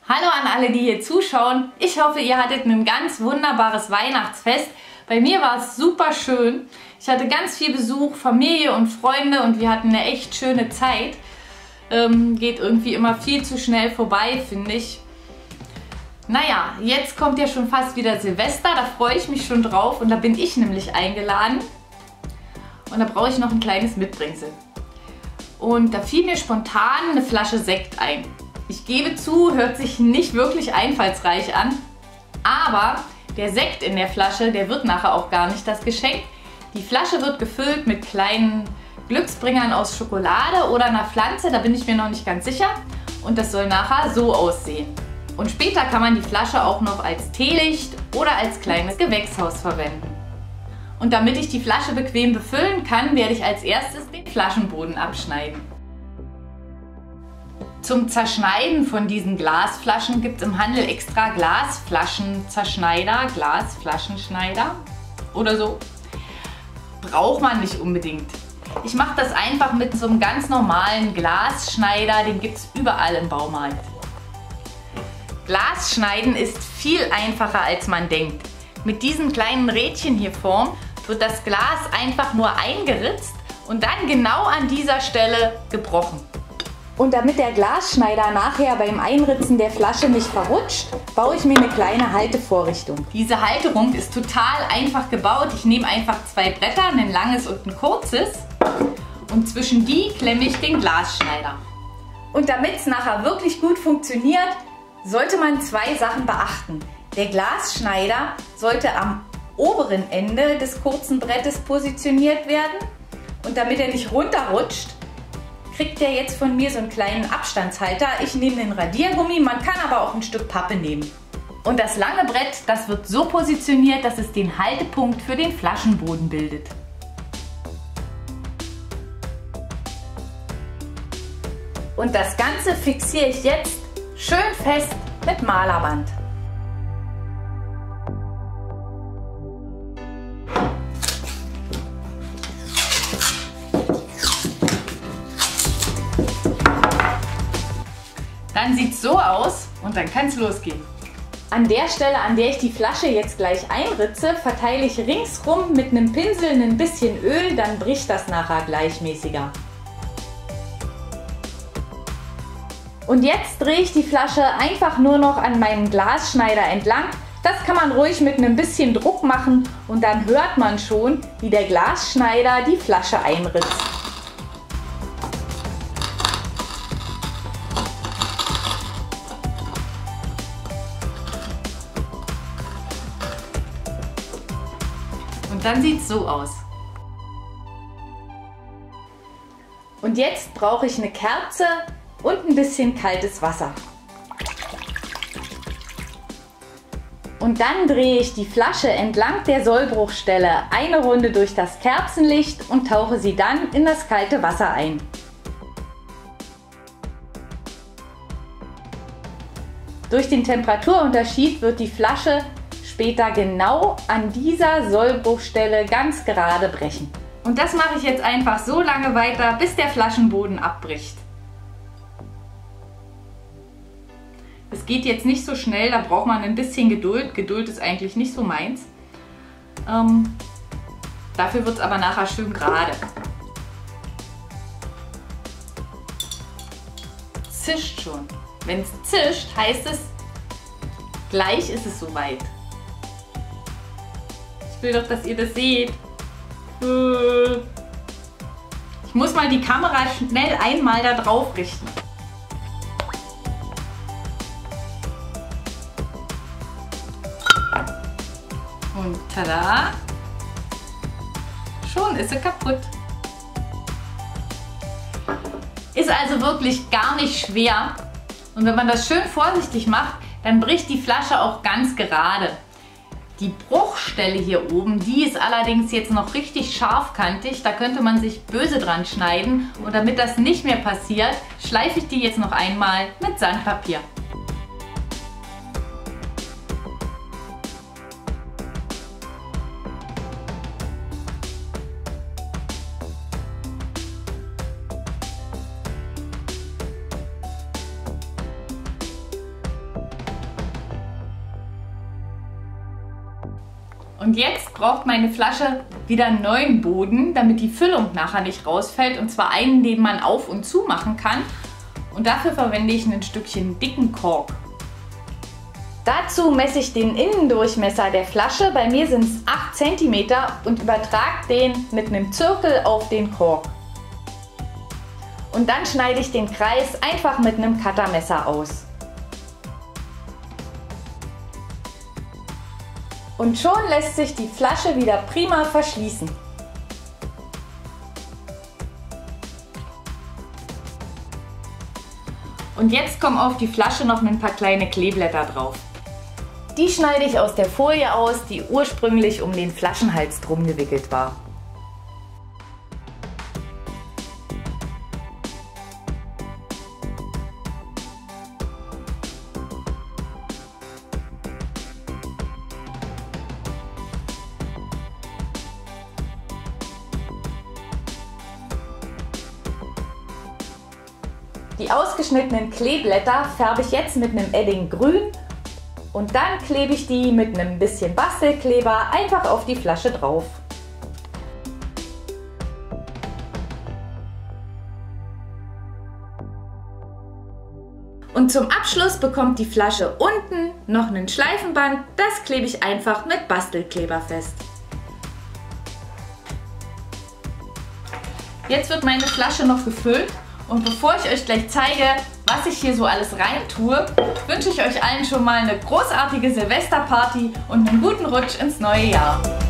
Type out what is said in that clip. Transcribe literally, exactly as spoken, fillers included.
Hallo an alle, die hier zuschauen. Ich hoffe, ihr hattet ein ganz wunderbares Weihnachtsfest. Bei mir war es super schön. Ich hatte ganz viel Besuch, Familie und Freunde und wir hatten eine echt schöne Zeit. Ähm, geht irgendwie immer viel zu schnell vorbei, finde ich. Naja, jetzt kommt ja schon fast wieder Silvester, da freue ich mich schon drauf und da bin ich nämlich eingeladen. Und da brauche ich noch ein kleines Mitbringsel. Und da fiel mir spontan eine Flasche Sekt ein. Ich gebe zu, hört sich nicht wirklich einfallsreich an, aber der Sekt in der Flasche, der wird nachher auch gar nicht das Geschenk. Die Flasche wird gefüllt mit kleinen Glücksbringern aus Schokolade oder einer Pflanze, da bin ich mir noch nicht ganz sicher. Und das soll nachher so aussehen. Und später kann man die Flasche auch noch als Teelicht oder als kleines Gewächshaus verwenden. Und damit ich die Flasche bequem befüllen kann, werde ich als erstes den Flaschenboden abschneiden. Zum Zerschneiden von diesen Glasflaschen gibt es im Handel extra Glasflaschenzerschneider, Glasflaschenschneider oder so. Braucht man nicht unbedingt. Ich mache das einfach mit so einem ganz normalen Glasschneider, den gibt es überall im Baumarkt. Glasschneiden ist viel einfacher als man denkt. Mit diesen kleinen Rädchen hier vorn wird das Glas einfach nur eingeritzt und dann genau an dieser Stelle gebrochen. Und damit der Glasschneider nachher beim Einritzen der Flasche nicht verrutscht, baue ich mir eine kleine Haltevorrichtung. Diese Halterung ist total einfach gebaut. Ich nehme einfach zwei Bretter, ein langes und ein kurzes, und zwischen die klemme ich den Glasschneider. Und damit es nachher wirklich gut funktioniert, sollte man zwei Sachen beachten. Der Glasschneider sollte am oberen Ende des kurzen Brettes positioniert werden, und damit er nicht runterrutscht, kriegt er jetzt von mir so einen kleinen Abstandshalter. Ich nehme den Radiergummi, man kann aber auch ein Stück Pappe nehmen. Und das lange Brett, das wird so positioniert, dass es den Haltepunkt für den Flaschenboden bildet. Und das Ganze fixiere ich jetzt schön fest mit Malerband. Dann sieht es so aus und dann kann es losgehen. An der Stelle, an der ich die Flasche jetzt gleich einritze, verteile ich ringsrum mit einem Pinsel ein bisschen Öl, dann bricht das nachher gleichmäßiger. Und jetzt drehe ich die Flasche einfach nur noch an meinem Glasschneider entlang. Das kann man ruhig mit einem bisschen Druck machen und dann hört man schon, wie der Glasschneider die Flasche einritzt. Und dann sieht es so aus. Und jetzt brauche ich eine Kerze und ein bisschen kaltes Wasser. Und dann drehe ich die Flasche entlang der Sollbruchstelle eine Runde durch das Kerzenlicht und tauche sie dann in das kalte Wasser ein. Durch den Temperaturunterschied wird die Flasche später genau an dieser Sollbruchstelle ganz gerade brechen. Und das mache ich jetzt einfach so lange weiter, bis der Flaschenboden abbricht. Es geht jetzt nicht so schnell, da braucht man ein bisschen Geduld. Geduld ist eigentlich nicht so meins. Ähm, dafür wird es aber nachher schön gerade. Zischt schon. Wenn es zischt, heißt es, gleich ist es soweit. Ich will doch, dass ihr das seht. Ich muss mal die Kamera schnell einmal da drauf richten. Und tada! Schon ist sie kaputt. Ist also wirklich gar nicht schwer. Und wenn man das schön vorsichtig macht, dann bricht die Flasche auch ganz gerade. Die Bruchstelle hier oben, die ist allerdings jetzt noch richtig scharfkantig. Da könnte man sich böse dran schneiden. Und damit das nicht mehr passiert, schleife ich die jetzt noch einmal mit Sandpapier. Und jetzt braucht meine Flasche wieder einen neuen Boden, damit die Füllung nachher nicht rausfällt. Und zwar einen, den man auf und zu machen kann. Und dafür verwende ich ein Stückchen dicken Kork. Dazu messe ich den Innendurchmesser der Flasche. Bei mir sind es acht Zentimeter und übertrage den mit einem Zirkel auf den Kork. Und dann schneide ich den Kreis einfach mit einem Cuttermesser aus. Und schon lässt sich die Flasche wieder prima verschließen. Und jetzt kommen auf die Flasche noch ein paar kleine Kleeblätter drauf. Die schneide ich aus der Folie aus, die ursprünglich um den Flaschenhals drum gewickelt war. Die ausgeschnittenen Kleeblätter färbe ich jetzt mit einem Eddinggrün und dann klebe ich die mit einem bisschen Bastelkleber einfach auf die Flasche drauf. Und zum Abschluss bekommt die Flasche unten noch ein Schleifenband, das klebe ich einfach mit Bastelkleber fest. Jetzt wird meine Flasche noch gefüllt. Und bevor ich euch gleich zeige, was ich hier so alles rein tue, wünsche ich euch allen schon mal eine großartige Silvesterparty und einen guten Rutsch ins neue Jahr.